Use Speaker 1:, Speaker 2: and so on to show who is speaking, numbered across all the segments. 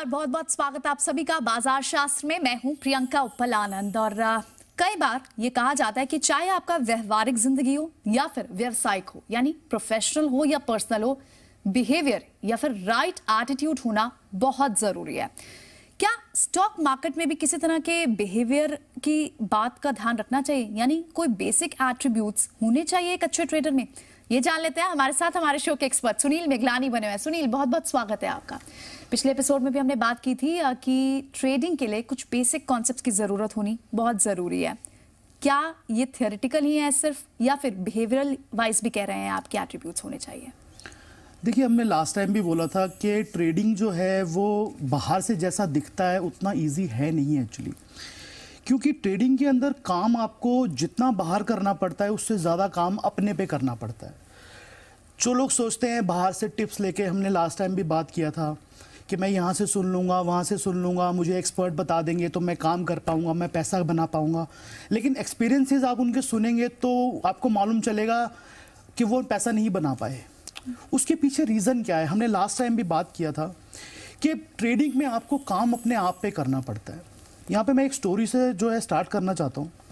Speaker 1: नमस्कार, बहुत बहुत स्वागत आप सभी का बाजार शास्त्र में। मैं हूं प्रियंका उप्पल आनंद और कई बार ये कहा जाता है कि चाहे आपका व्यवहारिक जिंदगी हो या फिर व्यवसायिक हो, यानी प्रोफेशनल हो या पर्सनल हो, बिहेवियर या फिर राइट एटीट्यूड होना बहुत जरूरी है। क्या स्टॉक मार्केट में भी किसी तरह के बिहेवियर की बात का ध्यान रखना चाहिए, यानी कोई बेसिक एट्रीब्यूट्स होने चाहिए एक अच्छे ट्रेडर में? ये जान लेते हैं। हमारे साथ हमारे शो के एक्सपर्ट सुनील मिगलानी बने हुए हैं। सुनील, बहुत बहुत स्वागत है आपका। पिछले एपिसोड में भी हमने बात की थी कि ट्रेडिंग के लिए कुछ बेसिक कॉन्सेप्ट्स की जरूरत होनी बहुत जरूरी है। क्या ये थियोरेटिकल ही है सिर्फ, या फिर बिहेवियरल वाइज भी कह रहे हैं आप कि एट्रीब्यूट्स होने चाहिए?
Speaker 2: देखिए, हमने लास्ट टाइम भी बोला था कि ट्रेडिंग जो है वो बाहर से जैसा दिखता है उतना ईजी है नहीं एक्चुअली, क्योंकि ट्रेडिंग के अंदर काम आपको जितना बाहर करना पड़ता है उससे ज़्यादा काम अपने पे करना पड़ता है। जो लोग सोचते हैं बाहर से टिप्स लेके, हमने लास्ट टाइम भी बात किया था कि मैं यहाँ से सुन लूँगा, वहाँ से सुन लूँगा, मुझे एक्सपर्ट बता देंगे तो मैं काम कर पाऊँगा, मैं पैसा बना पाऊँगा। लेकिन एक्सपीरियंसेस आप उनके सुनेंगे तो आपको मालूम चलेगा कि वो पैसा नहीं बना पाए। उसके पीछे रीज़न क्या है? हमने लास्ट टाइम भी बात किया था कि ट्रेडिंग में आपको काम अपने आप पे करना पड़ता है। यहाँ पे मैं एक स्टोरी से जो है स्टार्ट करना चाहता हूँ।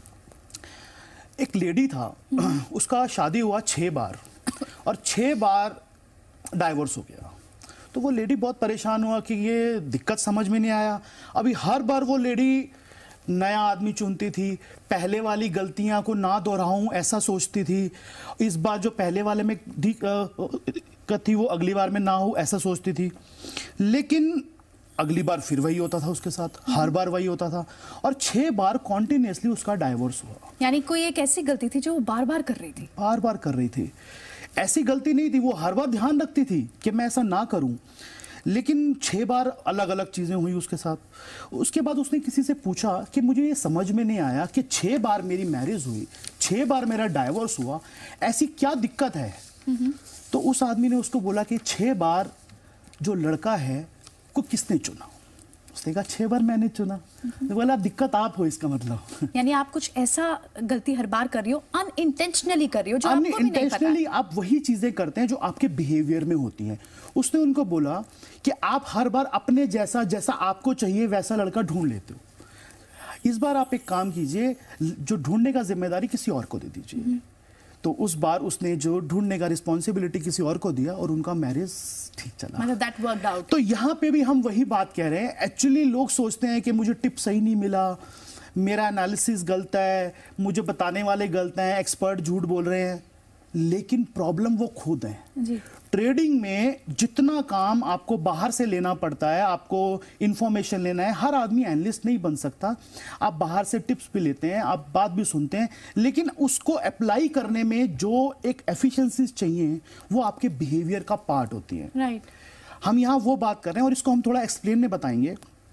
Speaker 2: एक लेडी था, उसका शादी हुआ 6 बार और 6 बार डाइवोर्स हो गया। तो वो लेडी बहुत परेशान हुआ कि ये दिक्कत समझ में नहीं आया। अभी हर बार वो लेडी नया आदमी चुनती थी, पहले वाली गलतियां को ना दोहराऊं ऐसा सोचती थी। इस बार जो पहले वाले में दिक्कत थी वो अगली बार में ना हो ऐसा सोचती थी। लेकिन अगली बार फिर वही होता था उसके साथ, हर बार वही होता था और 6 बार कॉन्टिन्यूसली उसका डाइवोर्स हुआ।
Speaker 1: यानी कोई एक ऐसी गलती थी जो वो बार बार कर रही थी?
Speaker 2: बार बार कर रही थी। ऐसी गलती नहीं थी, वो हर बार ध्यान रखती थी कि मैं ऐसा ना करूं, लेकिन 6 बार अलग अलग चीज़ें हुई उसके साथ। उसके बाद उसने किसी से पूछा कि मुझे ये समझ में नहीं आया कि 6 बार मेरी मैरिज हुई, 6 बार मेरा डाइवोर्स हुआ, ऐसी क्या दिक्कत है? तो उस आदमी ने उसको बोला कि 6 बार जो लड़का है को किसने चुना? उसने कहा 6 बार मैंने चुना। तो बोला दिक्कत आप हो इसका मतलब।
Speaker 1: यानी आप कुछ ऐसा गलती हर बार कर रही हो, अनइंटेंशनली कर रही हो, जो आपको भी नहीं पता।
Speaker 2: अनइंटेंशनली आप वही चीजें करते हैं जो आपके बिहेवियर में होती हैं। उसने उनको बोला कि आप हर बार अपने जैसा जैसा आपको चाहिए वैसा लड़का ढूंढ लेते हो। इस बार आप एक काम कीजिए, जो ढूंढने का जिम्मेदारी किसी और को दे दीजिए। तो उस बार उसने जो ढूंढने का रिस्पॉन्सिबिलिटी किसी और को दिया और उनका मैरिज ठीक चला।
Speaker 1: मतलब that worked out।
Speaker 2: तो यहाँ पे भी हम वही बात कह रहे हैं। एक्चुअली लोग सोचते हैं कि मुझे टिप सही नहीं मिला, मेरा एनालिसिस गलत है, मुझे बताने वाले गलत हैं, एक्सपर्ट झूठ बोल रहे हैं, लेकिन प्रॉब्लम वो खुद है जी। ट्रेडिंग में जितना काम आपको बाहर से लेना पड़ता है, आपको इंफॉर्मेशन लेना है, हर आदमी एनालिस्ट नहीं बन सकता। आप बाहर से टिप्स भी लेते हैं, आप बात भी सुनते हैं, लेकिन उसको अप्लाई करने में जो एक एफिशिएंसी चाहिए वो आपके बिहेवियर का पार्ट होती है।
Speaker 1: राइट।
Speaker 2: हम यहाँ वो बात कर रहे हैं और इसको हम थोड़ा एक्सप्लेन में बताएंगे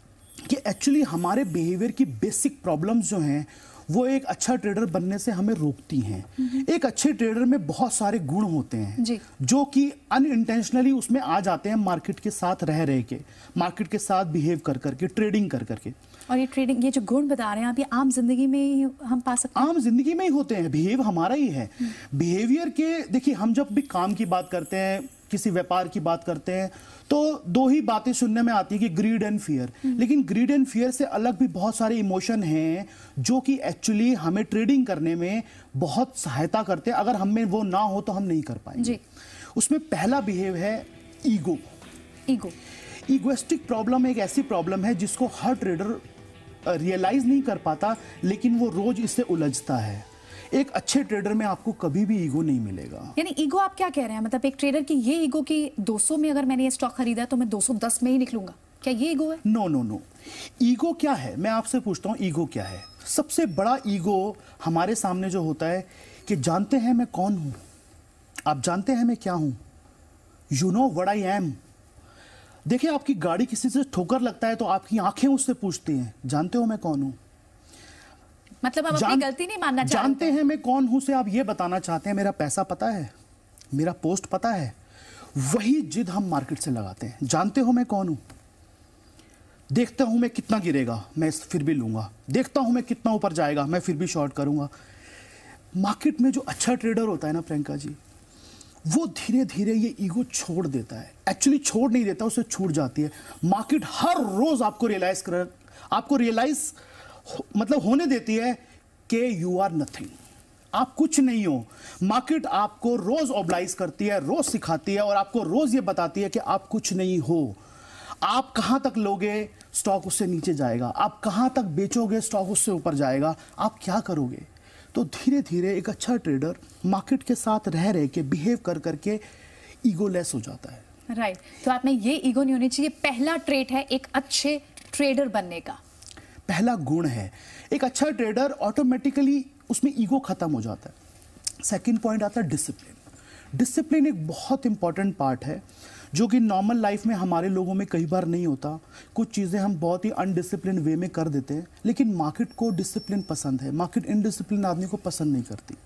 Speaker 2: कि एक्चुअली हमारे बिहेवियर की बेसिक प्रॉब्लम्स जो हैं वो एक अच्छा ट्रेडर बनने से हमें रोकती हैं। एक अच्छे ट्रेडर में बहुत सारे गुण होते हैं जी, जो कि अनइंटेंशनली उसमें आ जाते हैं मार्केट के साथ रह के, मार्केट के साथ बिहेव कर करके, ट्रेडिंग कर करके।
Speaker 1: और ये ट्रेडिंग, ये जो गुण बता रहे हैं आप, ये आम जिंदगी में ही हम पा सकते हैं?
Speaker 2: आम जिंदगी में ही होते हैं, बिहेव हमारा ही है। बिहेवियर के देखिए, हम जब भी काम की बात करते हैं, किसी व्यापार की बात करते हैं, तो 2 ही बातें सुनने में आती है कि ग्रीड एंड फियर। लेकिन ग्रीड एंड फियर से अलग भी बहुत सारे इमोशन हैं जो कि एक्चुअली हमें ट्रेडिंग करने में बहुत सहायता करते हैं। अगर हमें वो ना हो तो हम नहीं कर पाएंगे। उसमें पहला बिहेव है ईगो। ईगोइस्टिक प्रॉब्लम एक ऐसी प्रॉब्लम है जिसको हर ट्रेडर रियलाइज नहीं कर पाता, लेकिन वो रोज इससे उलझता है। एक अच्छे ट्रेडर में आपको कभी भी ईगो नहीं मिलेगा।
Speaker 1: यानी ईगो आप क्या कह रहे हैं? मतलब एक ट्रेडर की ये ईगो की 200 में अगर मैंने ये स्टॉक खरीदा है तो मैं 210 में ही निकलूंगा, क्या ये ईगो है?
Speaker 2: नो। ईगो क्या है? मैं आपसे पूछता हूँ, ईगो क्या है? सबसे बड़ा ईगो हमारे सामने जो होता है कि जानते हैं मैं कौन हूं, आप जानते हैं मैं क्या हूं, you know what I am. देखिए, आपकी गाड़ी किसी से ठोकर लगता है तो आपकी आंखें उससे पूछती हैं, जानते हो मैं कौन हूं?
Speaker 1: मतलब आप अपनी गलती नहीं मानना चाहते?
Speaker 2: जानते हैं मैं कौन हूं से आप ये बताना चाहते हैं मेरा पैसा पता है, मेरा पोस्ट पता है। वही जिद हम मार्केट से लगाते हैं। जानते हो मैं कौन हूं, देखता हूं मैं कितना गिरेगा, मैं फिर भी लूंगा, देखता हूं मैं कितना ऊपर जाएगा, मैं फिर भी शॉर्ट करूंगा। मार्केट में जो अच्छा ट्रेडर होता है ना प्रियंका जी, वो धीरे धीरे ये ईगो छोड़ देता है। एक्चुअली छोड़ नहीं देता, उसे छूट जाती है। मार्केट हर रोज आपको रियलाइज मतलब होने देती है कि यू आर नथिंग, आप कुछ नहीं हो। मार्केट आपको रोज ऑब्लाइज करती है, रोज सिखाती है और आपको रोज ये बताती है कि आप कुछ नहीं हो। आप कहां तक लोगे, स्टॉक उससे नीचे जाएगा। आप कहां तक बेचोगे, स्टॉक उससे ऊपर जाएगा। आप क्या करोगे? तो धीरे धीरे एक अच्छा ट्रेडर मार्केट के साथ रह के बिहेव कर करके ईगोलेस हो जाता है।
Speaker 1: राइट तो आप में ये ईगो नहीं होनी चाहिए, पहला ट्रेट है एक अच्छे ट्रेडर बनने का,
Speaker 2: पहला गुण है। एक अच्छा ट्रेडर ऑटोमेटिकली उसमें ईगो खत्म हो जाता है। सेकंड पॉइंट आता है डिसिप्लिन। डिसिप्लिन एक बहुत इंपॉर्टेंट पार्ट है जो कि नॉर्मल लाइफ में हमारे लोगों में कई बार नहीं होता। कुछ चीज़ें हम बहुत ही अनडिसिप्लिन वे में कर देते हैं, लेकिन मार्केट को डिसिप्लिन पसंद है। मार्केट इनडिसिप्लिन आदमी को पसंद नहीं करती।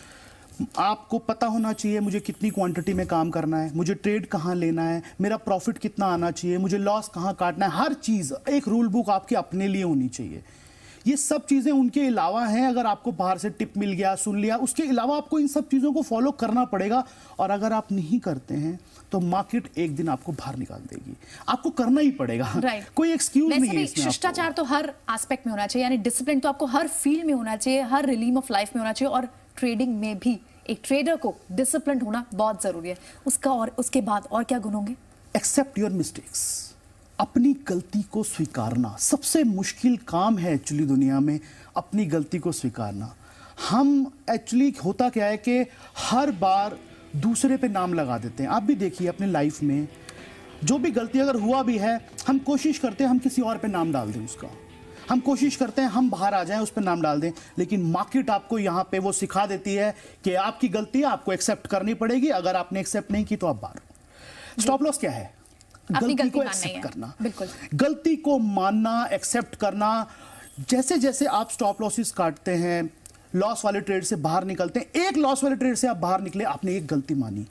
Speaker 2: आपको पता होना चाहिए मुझे कितनी क्वांटिटी में काम करना है, मुझे ट्रेड कहाँ लेना है, मेरा प्रॉफिट कितना आना चाहिए, मुझे लॉस कहाँ काटना है। हर चीज़ एक रूल बुक आपके अपने लिए होनी चाहिए। ये सब चीज़ें उनके अलावा हैं। अगर आपको बाहर से टिप मिल गया, सुन लिया, उसके अलावा आपको इन सब चीज़ों को फॉलो करना पड़ेगा। और अगर आप नहीं करते हैं तो मार्केट एक दिन आपको बाहर निकाल देगी। आपको करना ही पड़ेगा। कोई एक्सक्यूज नहीं है इसमें।
Speaker 1: शिष्टाचार तो हर एस्पेक्ट में होना चाहिए, यानी डिसिप्लिन तो आपको हर फील्ड में होना चाहिए, हर रिलीम ऑफ लाइफ में होना चाहिए। और ट्रेडिंग में भी एक ट्रेडर को डिसिप्लिन होना बहुत जरूरी है। उसका और उसके बाद और क्या गुण होंगे?
Speaker 2: Accept your mistakes. अपनी गलती को स्वीकारना सबसे मुश्किल काम है एक्चुअली दुनिया में, अपनी गलती को स्वीकारना। हम एक्चुअली होता क्या है कि हर बार दूसरे पे नाम लगा देते हैं। आप भी देखिए अपने लाइफ में जो भी गलती अगर हुआ भी है, हम कोशिश करते हैं हम किसी और पे नाम डाल दें उसका। हम कोशिश करते हैं हम बाहर आ जाएं, उस पर नाम डाल दें। लेकिन मार्केट आपको यहाँ पे वो सिखा देती है कि आपकी गलती है, आपको एक्सेप्ट करनी पड़ेगी। अगर आपने एक्सेप्ट नहीं की तो आप बाहर। स्टॉप लॉस क्या है? गलती को एक्सेप्ट करना।
Speaker 1: बिल्कुल,
Speaker 2: गलती को मानना, एक्सेप्ट करना। जैसे जैसे आप स्टॉप लॉसेस काटते हैं, लॉस वाले ट्रेड से बाहर निकलते हैं, एक लॉस वाले ट्रेड से आप बाहर निकले, आपने एक गलती मानी।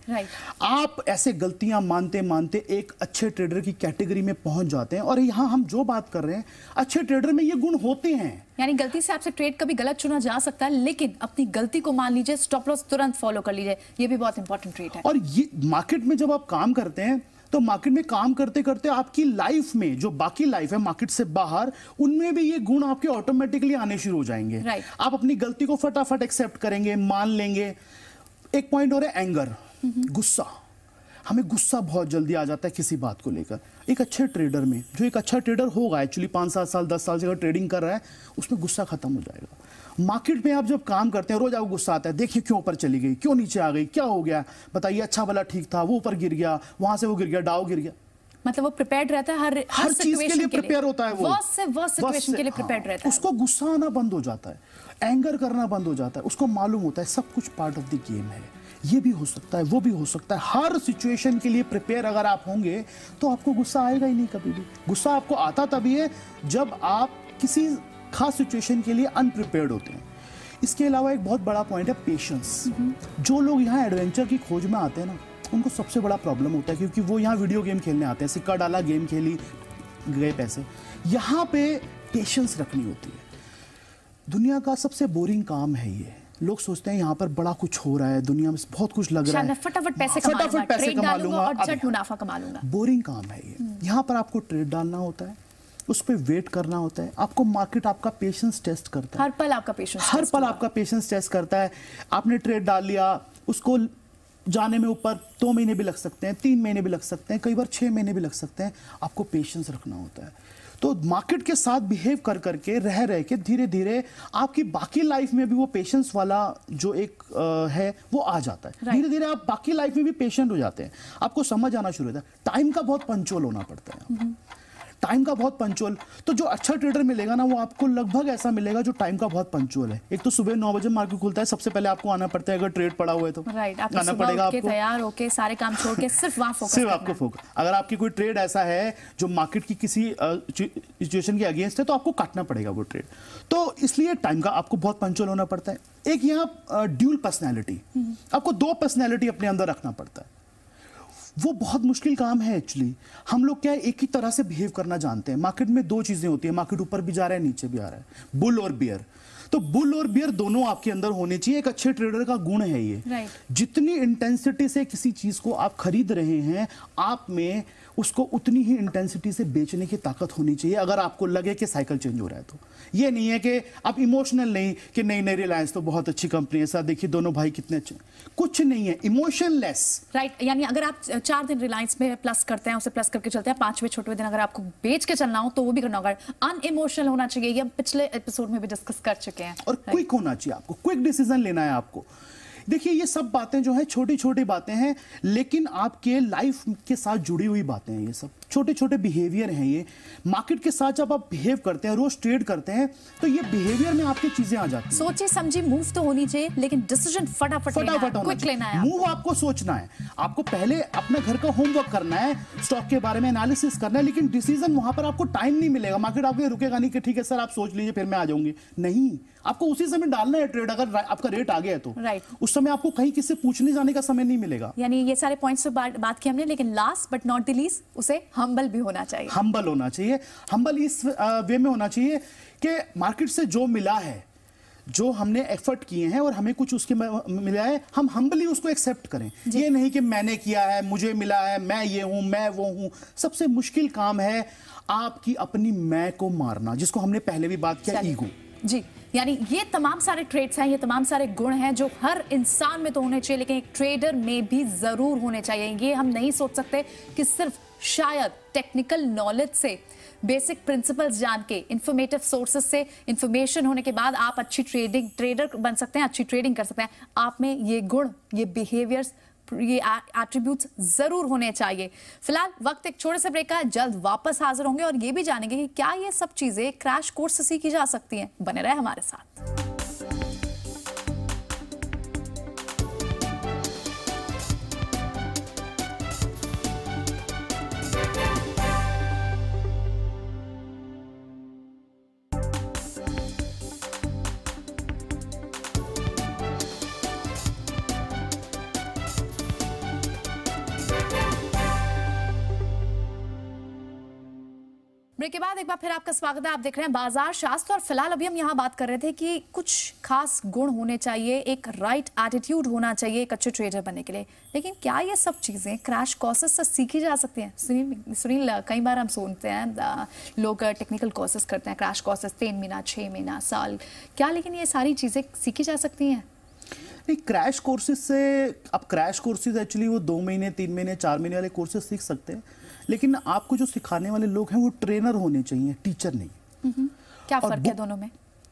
Speaker 2: आप ऐसे गलतियां मानते मानते एक अच्छे ट्रेडर की कैटेगरी में पहुंच जाते हैं। और यहां हम जो बात कर रहे हैं, अच्छे ट्रेडर में ये गुण होते हैं।
Speaker 1: यानी गलती से आपसे ट्रेड कभी गलत चुना जा सकता है, लेकिन अपनी गलती को मान लीजिए, स्टॉप लॉस तुरंत फॉलो कर लीजिए। ये भी बहुत इंपॉर्टेंट ट्रेड है।
Speaker 2: और ये मार्केट में जब आप काम करते हैं तो मार्केट में काम करते करते आपकी लाइफ में जो बाकी लाइफ है मार्केट से बाहर, उनमें भी ये गुण आपके ऑटोमेटिकली आने शुरू हो जाएंगे। आप अपनी गलती को फटाफट एक्सेप्ट करेंगे, मान लेंगे। एक पॉइंट और है एंगर, गुस्सा। हमें गुस्सा बहुत जल्दी आ जाता है किसी बात को लेकर। एक अच्छे ट्रेडर में, जो एक अच्छा ट्रेडर होगा एक्चुअली 5-7 साल 10 साल से अगर ट्रेडिंग कर रहा है, उसमें गुस्सा खत्म हो जाएगा। मार्केट में आप जब काम करते हैं रोज आपको गुस्सा आता है, देखिए क्यों ऊपर चली गई, क्यों नीचे आ गई, क्या हो गया, बताइए, अच्छा भला ठीक था, वो ऊपर गिर गया, वहां से वो गिर गया, डाउ गिर गया।
Speaker 1: मतलब वो प्रिपेयर्ड रहता है, हर
Speaker 2: चीज के लिए प्रिपेयर होता है। वो
Speaker 1: वर्स्ट सिचुएशन के लिए प्रिपेयर्ड रहता है।
Speaker 2: उसको गुस्सा आना बंद हो जाता है, एंगर करना बंद हो जाता है। उसको मालूम होता है सब कुछ पार्ट ऑफ द गेम है। ये भी हो सकता है, वो भी हो सकता है। हर सिचुएशन के लिए प्रिपेयर अगर आप होंगे तो आपको गुस्सा आएगा ही नहीं कभी भी। गुस्सा आपको आता तभी है जब आप किसी खास सिचुएशन के लिए अनप्रिपेयर्ड होते हैं। इसके अलावा एक बहुत बड़ा पॉइंट है पेशेंस। जो लोग यहाँ एडवेंचर की खोज में आते हैं ना, उनको सबसे बड़ा प्रॉब्लम होता है, क्योंकि वो यहाँ वीडियो गेम खेलने आते हैं, सिक्का डाला, गेम खेली, गए पैसे। यहाँ पे पेशेंस रखनी होती है। दुनिया का सबसे बोरिंग काम है ये। लोग सोचते हैं यहाँ पर बड़ा कुछ हो रहा है, दुनिया में बहुत कुछ लग रहा है,
Speaker 1: फटाफट पैसे कमा लूंगा और झट मुनाफा कमा लूंगा।
Speaker 2: बोरिंग काम है ये। यहाँ पर आपको ट्रेड डालना होता है, उस पर वेट करना होता है। आपको मार्केट आपका पेशेंस टेस्ट करता है।
Speaker 1: हर पल आपका पेशेंस
Speaker 2: टेस्ट करता है। आपने ट्रेड डाल लिया, उसको जाने में ऊपर 2 महीने भी लग सकते हैं, 3 महीने भी लग सकते हैं, कई बार 6 महीने भी लग सकते हैं। आपको पेशेंस रखना होता है। तो मार्केट के साथ बिहेव कर करके रह के धीरे धीरे आपकी बाकी लाइफ में भी वो पेशेंस वाला जो एक है वो आ जाता है। धीरे धीरे आप बाकी लाइफ में भी पेशेंट हो जाते हैं। आपको समझ आना शुरू होता है। टाइम का बहुत पंचुअल होना पड़ता है। टाइम का बहुत पंचुअल। तो जो अच्छा ट्रेडर मिलेगा ना, वो आपको लगभग ऐसा मिलेगा जो टाइम का बहुत पंचुअल है। एक तो सुबह 9 बजे मार्केट खुलता है, सबसे पहले आपको आना पड़ता है अगर ट्रेड पड़ा हुआ है तो।
Speaker 1: आना पड़ेगा आपको, तैयार होके सारे काम छोड़ के सिर्फ वहां फोकस,
Speaker 2: सिर्फ आपको फोकस। अगर आपकी कोई ट्रेड ऐसा है जो मार्केट की किसी सिचुएशन के अगेंस्ट है तो आपको काटना पड़ेगा वो ट्रेड। तो इसलिए टाइम का आपको बहुत पंचुअल होना पड़ता है। एक यहाँ ड्यूल पर्सनैलिटी, आपको 2 पर्सनैलिटी अपने अंदर रखना पड़ता है। वो बहुत मुश्किल काम है एक्चुअली। हम लोग क्या है, एक ही तरह से बिहेव करना जानते हैं। मार्केट में दो चीजें होती है, मार्केट ऊपर भी जा रहा है नीचे भी आ रहा है, बुल और बियर। तो बुल और बियर दोनों आपके अंदर होने चाहिए। एक अच्छे ट्रेडर का गुण है ये। जितनी इंटेंसिटी से किसी चीज को आप खरीद रहे हैं, आप में उसको उतनी ही इंटेंसिटी से बेचने की ताकत होनी चाहिए, अगर आपको लगे कि साइकिल चेंज हो रहा है तो। ये नहीं है कि आप इमोशनल नहीं कि नहीं नहीं रिलायंस तो बहुत अच्छी कंपनी है, सर देखिए दोनों भाई कितने अच्छे, कुछ नहीं है, इमोशनलेस।
Speaker 1: राइट, यानी अगर आप 4 दिन रिलायंस में प्लस करते हैं, उसे प्लस करके चलते हैं, 5वें छठवें दिन अगर आपको बेच के चलना हो तो वो भी करना होगा। अनइमोशनल होना चाहिए, ये हम पिछले एपिसोड में भी डिस्कस कर चुके हैं।
Speaker 2: और क्विक होना चाहिए, आपको क्विक डिसीजन लेना है आपको। देखिए ये सब बातें जो है छोटी छोटी बातें हैं, लेकिन आपके लाइफ के साथ जुड़ी हुई बातें हैं। ये सब छोटे छोटे बिहेवियर हैं। ये मार्केट के साथ जब आप बिहेव करते हैं, रोज ट्रेड करते हैं, तो ये बिहेवियर में आपकी चीजें आ जाती हैं।
Speaker 1: सोची समझी मूव तो होनी चाहिए, लेकिन डिसीजन फटाफट क्विक लेना है।
Speaker 2: मूव आपको सोचना है, आपको पहले अपने घर का होमवर्क करना है, स्टॉक के बारे में एनालिसिस करना है, लेकिन डिसीजन वहां पर आपको टाइम नहीं मिलेगा। मार्केट आपको रुकेगा नहीं कि ठीक है सर आप सोच लीजिए फिर मैं आ जाऊंगी, नहीं, आपको उसी समय डालना है ट्रेड। अगर आपका रेट आ गया तो उस समय आपको कहीं किसी से पूछने जाने का समय नहीं मिलेगा।
Speaker 1: यानी ये सारे पॉइंट्स पे बात की हमने, लेकिन last but not the least, उसे हम्बल भी होना चाहिए।
Speaker 2: हम्बल होना चाहिए। हम्बल इस वे में होना चाहिए कि मार्केट से जो मिला है, जो हमने एफर्ट किए हैं और हमें कुछ उसके मिला है, हम हम्बली उसको एक्सेप्ट करें। ये नहीं कि मैंने किया है, मुझे मिला है, मैं ये हूं, मैं वो हूं। सबसे मुश्किल काम है आपकी अपनी मैं को मारना, जिसको हमने पहले भी बात किया, ईगो।
Speaker 1: जी, यानी ये तमाम सारे ट्रेड्स हैं, ये तमाम सारे गुण हैं जो हर इंसान में तो होने चाहिए, लेकिन एक ट्रेडर में भी जरूर होने चाहिए। ये हम नहीं सोच सकते कि सिर्फ शायद टेक्निकल नॉलेज से, बेसिक प्रिंसिपल्स जान के, इंफॉर्मेटिव सोर्सेज से इंफॉर्मेशन होने के बाद आप अच्छी ट्रेडर बन सकते हैं, अच्छी ट्रेडिंग कर सकते हैं। आप में ये गुण, ये बिहेवियर्स, ये एट्रीब्यूट्स जरूर होने चाहिए। फिलहाल वक्त एक छोटे से ब्रेक का है, जल्द वापस हाजिर होंगे और ये भी जानेंगे कि क्या ये सब चीजें क्रैश कोर्स से सीखी जा सकती हैं। बने रहे हमारे साथ। ब्रेक के बाद एक बार फिर आपका स्वागत है। आप देख रहे हैं बाजार शास्त्र, और फिलहाल अभी हम यहाँ बात कर रहे थे कि कुछ खास गुण होने चाहिए, एक राइट एटीट्यूड होना चाहिए एक अच्छे ट्रेडर बनने के लिए। लेकिन क्या ये सब चीजें क्रैश कोर्सेज से सीखी जा सकती हैं? सुनील, कई बार हम सुनते हैं लोग टेक्निकल कोर्सेज करते हैं, क्रैश कोर्सेज 3 महीना, 6 महीना, साल, क्या लेकिन ये सारी चीजें सीखी जा सकती हैं?
Speaker 2: नहीं, क्रैश कोर्सेज से, अब क्रैश कोर्सेज एक्चुअली वो 2 महीने, 3 महीने, 4 महीने वाले कोर्सेज सीख सकते हैं, लेकिन आपको जो सिखाने वाले लोग हैं वो ट्रेनर होने चाहिए, टीचर नहीं।
Speaker 1: क्या फर्क है दोनों में?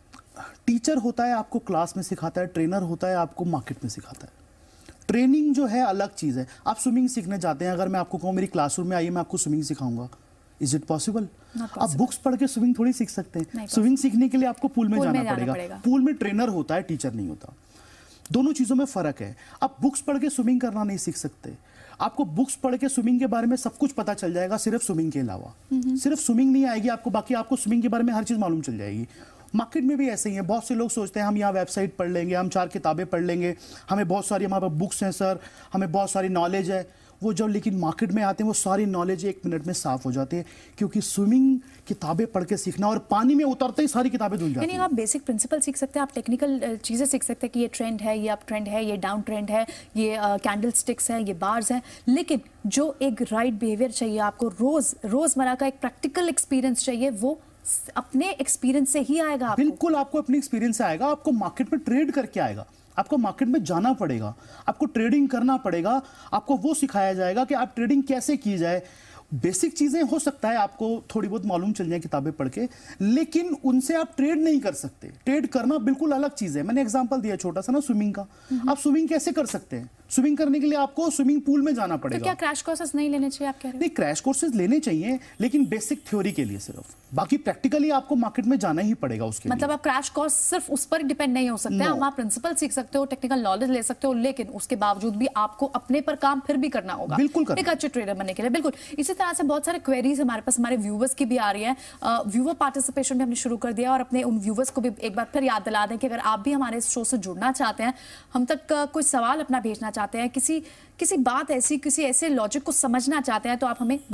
Speaker 2: टीचर होता है आपको क्लास में सिखाता है, ट्रेनर होता है आपको मार्केट में सिखाता है। ट्रेनिंग जो है अलग चीज है। आप स्विमिंग सीखने जाते हैं, अगर मैं आपको कहूँ मेरी क्लासरूम में आइए मैं आपको स्विमिंग सिखाऊंगा, इज इट पॉसिबल? आप बुक्स पढ़ के स्विमिंग थोड़ी सीख सकते हैं। स्विमिंग सीखने के लिए आपको पूल में जाना पड़ेगा। पूल में ट्रेनर होता है, टीचर नहीं होता। दोनों चीजों में फर्क है। आप बुक्स पढ़ के स्विमिंग करना नहीं सीख सकते। आपको बुक्स पढ़ के स्विमिंग के बारे में सब कुछ पता चल जाएगा, सिर्फ स्विमिंग के अलावा। सिर्फ स्विमिंग नहीं आएगी आपको, बाकी आपको स्विमिंग के बारे में हर चीज मालूम चल जाएगी। मार्केट में भी ऐसे ही है। बहुत से लोग सोचते हैं हम यहाँ वेबसाइट पढ़ लेंगे, हम 4 किताबें पढ़ लेंगे, हमें बहुत सारी, हमारे पास बुक्स हैं सर, हमें बहुत सारी नॉलेज है। वो जब लेकिन मार्केट में आते हैं वो सारी नॉलेज 1 मिनट में साफ हो जाती है, क्योंकि स्विमिंग किताबें पढ़ के सीखना और पानी में उतरते ही सारी किताबें धुल जाती हैं।
Speaker 1: यानी आप बेसिक प्रिंसिपल सीख सकते हैं, आप टेक्निकल चीज़ें सीख सकते हैं कि ये ट्रेंड है, ये अप ट्रेंड है, ये डाउन ट्रेंड है, ये कैंडल स्टिक्स हैं, ये बार्स हैं, लेकिन जो एक राइट बिहेवियर चाहिए आपको, रोजमर्रा का एक प्रैक्टिकल एक्सपीरियंस चाहिए, वो अपने एक्सपीरियंस से ही आएगा आपको।
Speaker 2: बिल्कुल, आपको अपने एक्सपीरियंस से आएगा। आपको मार्केट में ट्रेड करके आएगा, आपको मार्केट में जाना पड़ेगा, आपको ट्रेडिंग करना पड़ेगा, आपको वो सिखाया जाएगा कि आप ट्रेडिंग कैसे की जाए। बेसिक चीजें हो सकता है आपको थोड़ी बहुत मालूम चल जाए किताबें पढ़ के, लेकिन उनसे आप ट्रेड नहीं कर सकते। ट्रेड करना बिल्कुल अलग चीज है। मैंने एग्जांपल दिया छोटा सा ना स्विमिंग का। आप स्विमिंग कैसे कर सकते हैं? स्विमिंग करने के लिए आपको स्विमिंग पूल में जाना पड़ेगा।
Speaker 1: तो क्या क्रैश कोर्सेज नहीं लेने चाहिए आप कह रहे हैं?
Speaker 2: नहीं, क्रैश कोर्सेज लेने चाहिए, लेकिन बेसिक थ्योरी के लिए सिर्फ। बाकी प्रैक्टिकली आपको मार्केट में जाना ही पड़ेगा उसके
Speaker 1: मतलब
Speaker 2: लिए।
Speaker 1: आप क्रैश कोर्स सिर्फ उस पर डिपेंड नहीं हो सकते। हम आप प्रिंसिपल सीख सकते हो, टेक्निकल नॉलेज ले सकते हो, लेकिन उसके बावजूद भी आपको अपने पर काम फिर भी करना होगा,
Speaker 2: बिल्कुल
Speaker 1: एक अच्छे ट्रेडर बनने के लिए। बिल्कुल इसी तरह से बहुत सारे क्वेरीज हमारे पास हमारे व्यूवर्स की भी आ रही है। व्यूवर पार्टिसिपेशन भी हमने शुरू कर दिया, और अपने उन व्यूवर्स को भी एक बार फिर याद दिला दें कि अगर आप भी हमारे इस शो से जुड़ना चाहते हैं, हम तक कोई सवाल अपना भेजना चाहते चाहते हैं, किसी बात ऐसी, किसी ऐसे लॉजिक को समझना चाहते हैं, तो आप हमें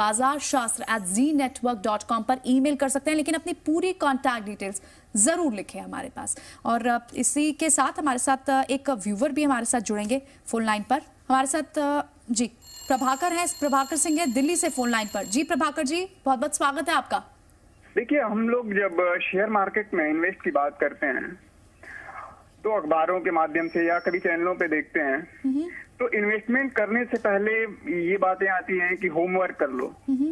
Speaker 1: bazaarshastra@zenetwork.com पर ईमेल कर सकते हैं, लेकिन अपनी पूरी कॉन्टैक्ट डिटेल्स जरूर लिखें हमारे पास। और इसी के साथ हमारे साथ एक व्यूवर भी हमारे साथ जुड़ेंगे फोन लाइन पर। हमारे साथ जी प्रभाकर हैं, प्रभाकर सिंह है दिल्ली से फोन लाइन पर। जी प्रभाकर जी, बहुत बहुत स्वागत है आपका।
Speaker 3: देखिए, हम लोग जब शेयर मार्केट में इन्वेस्ट की बात करते हैं तो अखबारों के माध्यम से या कभी चैनलों पे देखते हैं, तो इन्वेस्टमेंट करने से पहले ये बातें आती हैं कि होमवर्क कर लो।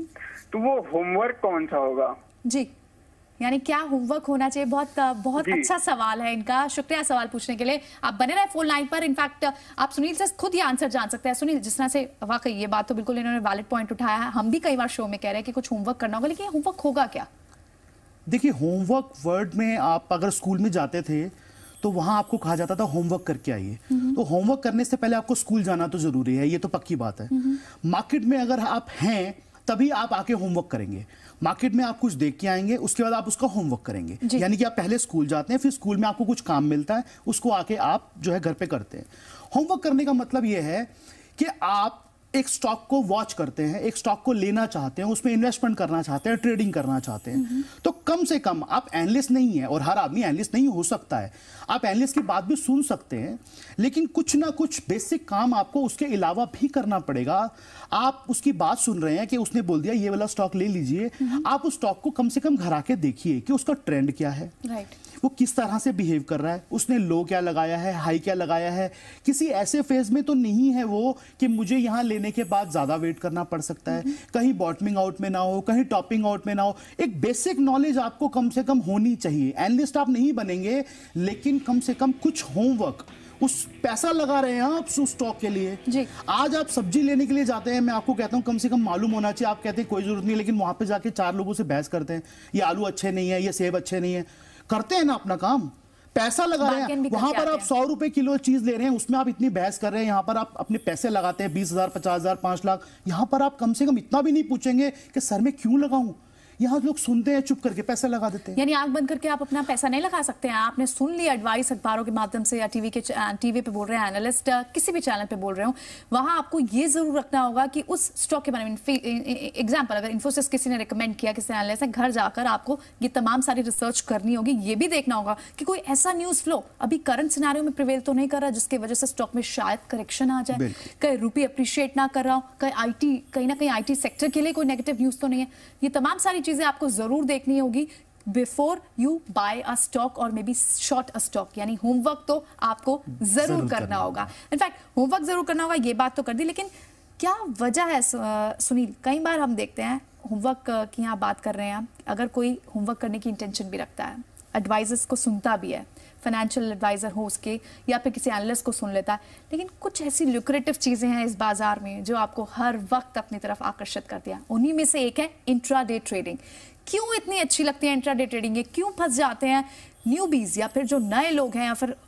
Speaker 3: तो वो होमवर्क कौन सा होगा?
Speaker 1: जी, यानी क्या होमवर्क होना चाहिए? बहुत अच्छा सवाल है इनका, शुक्रिया सवाल पूछने के लिए। आप बने रहे फोन लाइन पर। इनफैक्ट आप सुनील से खुद ये आंसर जान सकते हैं। सुनील, जिस तरह से वाकई ये बात तो बिल्कुल इन्होंने वैलिड पॉइंट उठाया है, हम भी कई बार शो में कह रहे हैं कि कुछ होमवर्क करना होगा, लेकिन होमवर्क होगा क्या?
Speaker 2: देखिए, होमवर्क वर्ड में आप अगर स्कूल में जाते थे तो वहां आपको कहा जाता था होमवर्क करके आइए। तो होमवर्क करने से पहले आपको स्कूल जाना तो जरूरी है, ये तो पक्की बात है। मार्केट में अगर आप हैं तभी आप आके होमवर्क करेंगे। मार्केट में आप कुछ देख के आएंगे, उसके बाद आप उसका होमवर्क करेंगे। यानी कि आप पहले स्कूल जाते हैं, फिर स्कूल में आपको कुछ काम मिलता है, उसको आके आप जो है घर पे करते हैं। होमवर्क करने का मतलब यह है कि आप एक स्टॉक को वॉच करते हैं, एक स्टॉक को लेना चाहते हैं, उसमें इन्वेस्टमेंट करना चाहते हैं, ट्रेडिंग करना चाहते हैं। तो कम से कम आप एनालिस्ट नहीं है, और हर आदमी एनालिस्ट नहीं हो सकता है। आप एनालिस्ट की बात भी सुन सकते हैं, लेकिन कुछ ना कुछ बेसिक काम आपको उसके अलावा भी करना पड़ेगा। आप उसकी बात सुन रहे हैं कि उसने बोल दिया ये वाला स्टॉक ले लीजिए, आप उस स्टॉक को कम से कम घर आके देखिए कि उसका ट्रेंड क्या है, वो किस तरह से बिहेव कर रहा है, उसने लो क्या लगाया है, हाई क्या लगाया है। किसी ऐसे फेज में तो नहीं है वो कि मुझे यहां लेने के बाद ज्यादा वेट करना पड़ सकता है, कहीं बॉटमिंग आउट में ना हो, कहीं टॉपिंग आउट में ना हो। एक बेसिक नॉलेज आपको कम से कम होनी चाहिए। एनालिस्ट आप नहीं बनेंगे, लेकिन कम से कम कुछ होमवर्क, उस पैसा लगा रहे हैं आप उस स्टॉक के लिए जी। आज आप सब्जी लेने के लिए जाते हैं, मैं आपको कहता हूं कम से कम मालूम होना चाहिए। आप कहते हैं कोई जरूरत नहीं, लेकिन वहां पे जाके 4 लोगों से बहस करते हैं, ये आलू अच्छे नहीं है, ये सेब अच्छे नहीं है। करते हैं ना अपना काम, पैसा लगा रहे हैं। वहां पर आप 100 रुपए किलो चीज ले रहे हैं, उसमें आप इतनी बहस कर रहे हैं। यहाँ पर आप अपने पैसे लगाते हैं 20,000, 50,000, 5 लाख। यहाँ पर आप कम से कम इतना भी नहीं पूछेंगे कि सर मैं क्यों लगाऊं। यहाँ लोग सुनते हैं, चुप करके पैसा लगा देते हैं।
Speaker 1: यानी आंख बंद करके आप अपना पैसा नहीं लगा सकते हैं। आपने सुन लिया एडवाइस अखबारों के माध्यम से या टीवी पे बोल रहे हैं एनालिस्ट, किसी भी चैनल पे बोल रहे हो, वहां आपको ये जरूर रखना होगा कि उस स्टॉक के बारे में एग्जांपल अगर इन्फोसिस किसी ने रिकमेंड किया, किसी एनालिस्ट ने, घर जाकर आपको ये तमाम सारी रिसर्च करनी होगी। ये भी देखना होगा कि कोई ऐसा न्यूज फ्लो अभी करंट सिनेरियो में प्रिवेल तो नहीं कर रहा जिसकी वजह से स्टॉक में शायद करेक्शन आ जाए, कहीं रुपये अप्रिशिएट ना कर रहा हो, कहीं ना कहीं आईटी सेक्टर के लिए कोई नेगेटिव न्यूज तो नहीं है। ये तमाम सारी चीजें आपको जरूर देखनी होगी before you buy a stock और maybe short a stock. यानी होमवर्क तो आपको जरूर करना होगा। इनफैक्ट होमवर्क जरूर करना होगा, ये बात तो कर दी, लेकिन क्या वजह है सुनील? कई बार हम देखते हैं होमवर्क की यहाँ बात कर रहे हैं, अगर कोई होमवर्क करने की इंटेंशन भी रखता है, एडवाइजर्स को सुनता भी है, फाइनेंशियल एडवाइजर हो उसके या फिर किसी एनालिस्ट को सुन लेता है, लेकिन कुछ ऐसी ल्यूक्रेटिव चीजें हैं इस बाजार में जो आपको हर वक्त अपनी तरफ आकर्षित करती हैं। उन्हीं में से एक है इंट्राडे ट्रेडिंग। क्यों इतनी अच्छी लगती है इंट्राडे ट्रेडिंग? ये क्यों फंस जाते हैं न्यूबीज या फिर जो नए लोग हैं या फिर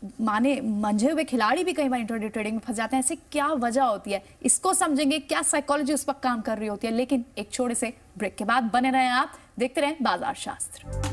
Speaker 1: मंझे हुए खिलाड़ी भी कई बार इंट्राडे ट्रेडिंग में फंस जाते हैं? ऐसे क्या वजह होती है, इसको समझेंगे, क्या साइकोलॉजी उस वक्त काम कर रही होती है। लेकिन एक छोटे से ब्रेक के बाद बने रहें आप, देखते रहें बाजार शास्त्र।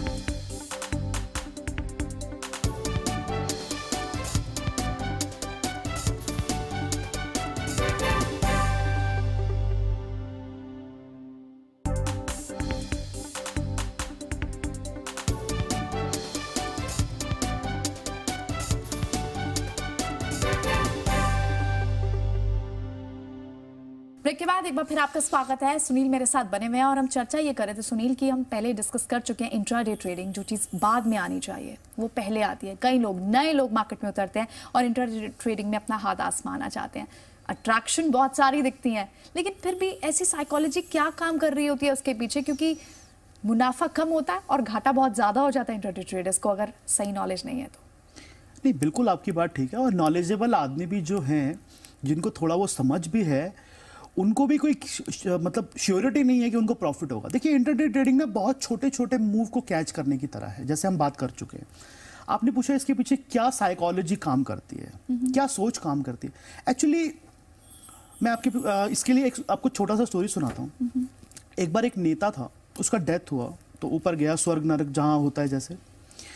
Speaker 1: ब्रेक के बाद एक बार फिर आपका स्वागत है। सुनील मेरे साथ बने हुए हैं और हम चर्चा ये कर रहे थे सुनील की हम पहले डिस्कस कर चुके हैं इंट्राडे ट्रेडिंग, जो चीज़ बाद में आनी चाहिए वो पहले आती है। कई लोग नए लोग मार्केट में उतरते हैं और इंट्राडे ट्रेडिंग में अपना हाथ आजमाना चाहते हैं। अट्रैक्शन बहुत सारी दिखती हैं, लेकिन फिर भी ऐसी साइकोलॉजी क्या काम कर रही होती है उसके पीछे? क्योंकि मुनाफा कम होता है और घाटा बहुत ज़्यादा हो जाता है इंट्राडे ट्रेडर्स को अगर सही नॉलेज नहीं है तो।
Speaker 2: नहीं, बिल्कुल आपकी बात ठीक है। और नॉलेजेबल आदमी भी जो हैं, जिनको थोड़ा वो समझ भी है, उनको भी कोई मतलब श्योरिटी नहीं है कि उनको प्रॉफिट होगा। देखिए, इंट्राडे ट्रेडिंग में बहुत छोटे छोटे मूव को कैच करने की तरह है, जैसे हम बात कर चुके हैं। आपने पूछा इसके पीछे क्या साइकोलॉजी काम करती है, क्या सोच काम करती है। एक्चुअली मैं आपके इसके लिए आपको छोटा सा स्टोरी सुनाता हूँ। एक बार एक नेता था, उसका डेथ हुआ तो ऊपर गया, स्वर्ग नरक जहाँ होता है जैसे।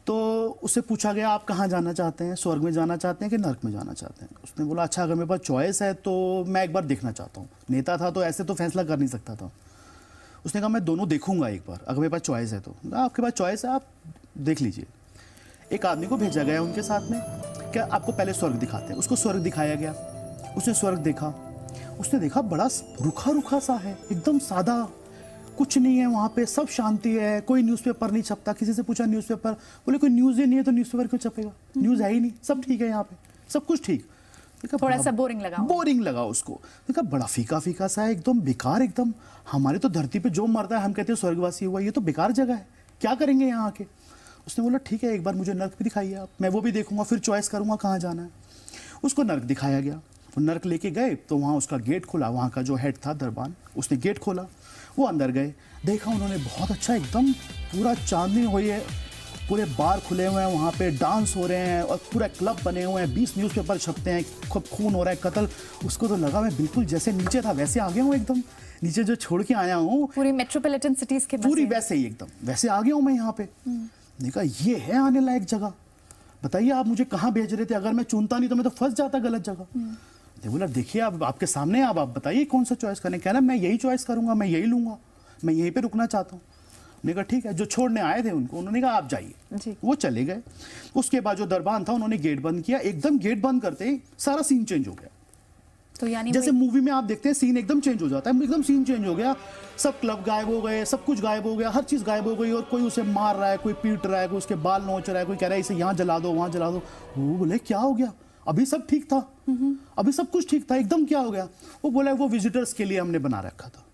Speaker 2: तो उससे पूछा गया आप कहाँ जाना चाहते हैं, स्वर्ग में जाना चाहते हैं कि नर्क में जाना चाहते हैं। उसने बोला अच्छा अगर मेरे पास चॉइस है तो मैं एक बार देखना चाहता हूँ। नेता था तो ऐसे तो फैसला कर नहीं सकता था। उसने कहा मैं दोनों देखूंगा एक बार, अगर मेरे पास चॉइस है तो। आपके पास चॉइस है, आप देख लीजिए। एक आदमी को भेजा गया उनके साथ में, क्या आपको पहले स्वर्ग दिखाते हैं। उसको स्वर्ग दिखाया गया, उसने स्वर्ग देखा। उसने देखा बड़ा रुखा रुखा सा है, एकदम सादा, कुछ नहीं है वहाँ पे, सब शांति है, कोई न्यूज़पेपर नहीं छपता। किसी से पूछा न्यूज़पेपर, बोले कोई न्यूज़ ही नहीं है तो न्यूज़पेपर क्यों छपेगा, न्यूज़ है ही नहीं, सब ठीक है यहाँ पे, सब कुछ ठीक।
Speaker 1: थोड़ा सा बोरिंग लगा उसको। देखा बड़ा फीका फीका सा है, एकदम बेकार, एकदम। हमारे तो धरती पे जो मरता है हम कहते हैं स्वर्गवासी हुआ, ये तो बेकार जगह है, क्या करेंगे यहाँ आके। उसने बोला ठीक है एक बार मुझे नर्क भी दिखाइए आप, मैं वो भी देखूंगा, फिर चॉइस करूंगा कहाँ जाना है। उसको नर्क दिखाया गया, वो नर्क लेके गए तो वहाँ उसका गेट खुला, वहाँ का जो हेड था दरबान, उसने गेट खोला, वो अंदर गए। देखा उन्होंने बहुत अच्छा, एकदम पूरा चांदनी हुई है, पूरे बार खुले हुए हैं वहाँ पे, डांस हो रहे हैं और पूरा क्लब बने हुए हैं, 20 न्यूज़पेपर छपते हैं, खूब खून हो रहा है, कत्ल। उसको तो लगा मैं बिल्कुल जैसे नीचे था वैसे आ गया हूँ, एकदम नीचे जो छोड़ के आया हूँ पूरी मेट्रोपॉलिटन सिटीज के
Speaker 2: पूरी वैसे ही एकदम वैसे आ गया हूँ मैं यहाँ पे। देखा ये है आने लायक जगह, बताइए आप मुझे कहाँ भेज रहे थे, अगर मैं चुनता नहीं तो मैं तो फंस जाता गलत जगह। बोला देखिए आप आपके सामने, आप बताइए कौन सा चॉइस करने। कहना मैं यही चॉइस करूंगा, मैं यही लूंगा, मैं यहीं पे रुकना चाहता हूँ। मैंने कहा ठीक है। जो छोड़ने आए थे उनको उन्होंने कहा आप जाइए, वो चले गए। उसके बाद जो दरबान था उन्होंने गेट बंद किया, एकदम गेट बंद करते ही सारा सीन चेंज हो गया।
Speaker 1: तो यानी
Speaker 2: जैसे मूवी में आप देखते हैं सीन एकदम चेंज हो जाता है, एकदम सीन चेंज हो गया, सब क्लब गायब हो गए, सब कुछ गायब हो गया, हर चीज गायब हो गई। और कोई उसे मार रहा है, कोई पीट रहा है, कोई उसके बाल नोच रहा है, कोई कह रहा है इसे यहाँ जला दो वहां जला दो। वो बोले क्या हो गया, अभी सब ठीक था, अभी सब कुछ ठीक था, एकदम क्या हो गया। वो बोला वो विजिटर्स के लिए हमने बना रखा था,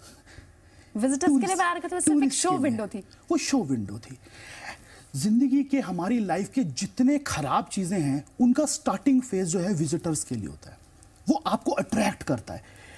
Speaker 1: विजिटर्स के लिए बना रखा था, सिर्फ एक शो विंडो थी,
Speaker 2: वो शो विंडो थी। जिंदगी के हमारी लाइफ के जितने खराब चीजें हैं उनका स्टार्टिंग फेज जो है विजिटर्स के लिए होता है, वो आपको अट्रैक्ट करता है।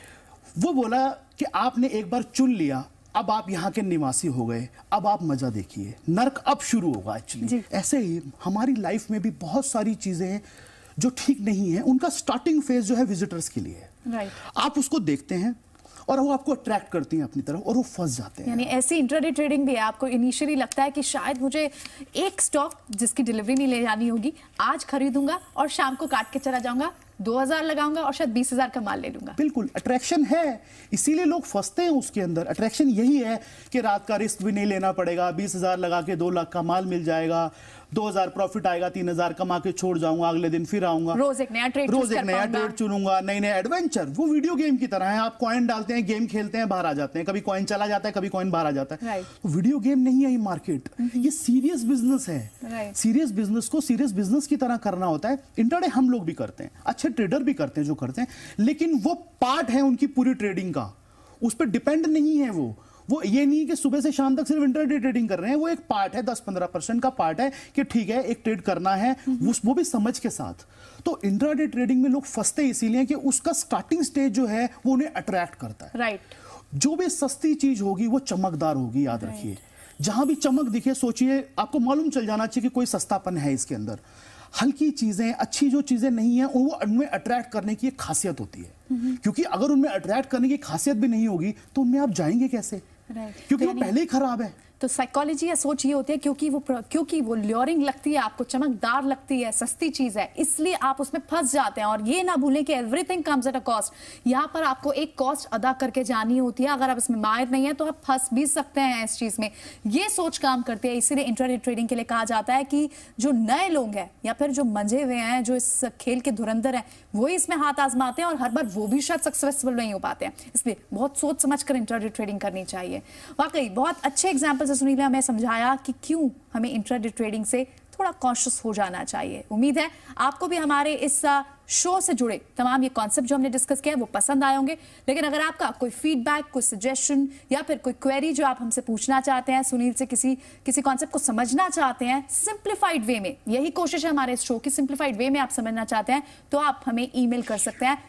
Speaker 2: वो बोला कि आपने एक बार चुन लिया, अब आप यहाँ के निवासी हो गए, अब आप मजा देखिए, नर्क अब शुरू होगा। एक्चुअली ऐसे ही हमारी लाइफ में भी बहुत सारी चीजें जो ठीक नहीं है उनका स्टार्टिंग फेज जो है विजिटर्स के लिए है। आप उसको देखते हैं और वो आपको अट्रैक्ट करती हैं अपनी तरफ और वो फंस जाते हैं।
Speaker 1: यानी ऐसी इंट्राडे ट्रेडिंग भी है, आपको इनिशियली लगता है कि शायद मुझे एक स्टॉक जिसकी डिलीवरी नहीं ले जानी होगी आज खरीदूंगा और शाम को काट के चला जाऊंगा, 2000 लगाऊंगा और शायद 20,000 का माल ले लूंगा।
Speaker 2: बिल्कुल अट्रैक्शन है, इसीलिए लोग फंसते हैं उसके अंदर। अट्रैक्शन यही है कि रात का रिस्क भी नहीं लेना पड़ेगा, 20,000 लगा के 2 लाख का माल मिल जाएगा, 2,000 प्रॉफिट आएगा, 3,000 कमा के छोड़ जाऊंगा, अगले दिन फिर आऊंगा,
Speaker 1: रोज एक नया ट्रेड
Speaker 2: चुनूंगा, नए नए एडवेंचर। वो वीडियो गेम की तरह है, आप कॉइन डालते हैं, गेम खेलते हैं, बाहर आ जाते हैं, कभी कॉइन चला जाता है, कभी कॉइन बाहर आ जाता है। वीडियो गेम नहीं है ये मार्केट, ये सीरियस बिजनेस है। सीरियस बिजनेस को सीरियस बिजनेस की तरह करना होता है। इंट्राडे हम लोग भी करते हैं, अच्छे ट्रेडर भी करते हैं जो करते हैं, लेकिन वो पार्ट है उनकी पूरी ट्रेडिंग का, उस पर डिपेंड नहीं है। वो ये नहीं कि सुबह से शाम तक सिर्फ इंट्राडे ट्रेडिंग कर रहे हैं, वो एक पार्ट है, 10-15% का पार्ट है कि ठीक है एक ट्रेड करना है, वो भी समझ के साथ। तो इंट्राडे ट्रेडिंग में लोग फंसते इसीलिए कि उसका स्टार्टिंग स्टेज जो है वो उन्हें अट्रैक्ट करता है।
Speaker 1: राइट।
Speaker 2: जो भी सस्ती चीज होगी वो चमकदार होगी, याद रखिए। जहां भी चमक दिखे सोचिए, आपको मालूम चल जाना चाहिए कि कोई सस्तापन है इसके अंदर। हल्की चीजें, अच्छी जो चीजें नहीं है वो उनमें अट्रैक्ट करने की एक खासियत होती है, क्योंकि अगर उनमें अट्रैक्ट करने की खासियत भी नहीं होगी तो उनमें आप जाएंगे कैसे? क्योंकि वो पहले ही खराब है।
Speaker 1: तो साइकोलॉजी या सोच ये होती है क्योंकि वो ल्योरिंग लगती है आपको, चमकदार लगती है, सस्ती चीज है, इसलिए आप उसमें फंस जाते हैं। और ये ना भूलें कि everything comes at a cost, यहाँ पर आपको एक कॉस्ट अदा करके जानी होती है। अगर आप इसमें माहिर नहीं है तो आप फंस भी सकते हैं इस चीज में। ये सोच काम करती है, इसीलिए इंट्राडे ट्रेडिंग के लिए कहा जाता है कि जो नए लोग हैं या फिर जो मंजे हुए हैं, जो इस खेल के धुरंधर हैं, वो इसमें हाथ आजमाते हैं और हर बार वो भी शायद सक्सेसफुल नहीं हो पाते हैं। इसलिए बहुत सोच समझ कर इंट्राडे ट्रेडिंग करनी चाहिए। वाकई बहुत अच्छे एग्जाम्पल से सुनील ने हमें समझाया कि क्यों हमें इंट्राडे ट्रेडिंग से थोड़ा कॉन्शियस हो जाना चाहिए। उम्मीद है आपको भी हमारे इस शो से जुड़े तमाम ये कॉन्सेप्ट जो हमने डिस्कस किया है वो पसंद आए होंगे। लेकिन अगर आपका कोई फीडबैक, कोई सजेशन या फिर कोई क्वेरी जो आप हमसे पूछना चाहते हैं, सुनील से किसी कॉन्सेप्ट को समझना चाहते हैं सिंप्लीफाइड वे में, यही कोशिश है हमारे इस शो की, सिंप्लीफाइड वे में आप समझना चाहते हैं तो आप हमें ईमेल कर सकते हैं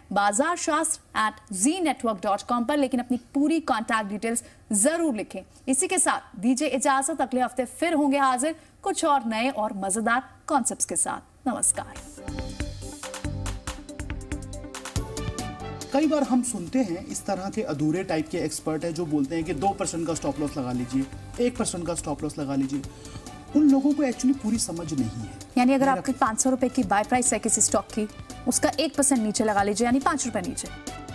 Speaker 1: bazaarshastra@zenetwork.com पर, लेकिन अपनी पूरी कॉन्टैक्ट डिटेल्स जरूर लिखें। इसी के साथ दीजिए इजाजत, अगले हफ्ते फिर होंगे हाजिर कुछ और नए और मजेदार कॉन्सेप्ट्स के साथ। नमस्कार।
Speaker 2: कई बार हम सुनते हैं इस तरह के अधूरे टाइप के एक्सपर्ट है जो बोलते हैं कि 2% का स्टॉप लॉस लगा लीजिए, 1% का स्टॉप लॉस लगा लीजिए। उन लोगों को एक्चुअली पूरी समझ नहीं है।
Speaker 1: यानी अगर आपकी 500 रुपए की बाय प्राइस है किसी स्टॉक की, उसका 1% नीचे लगा लीजिए, यानी 5 रुपए नीचे।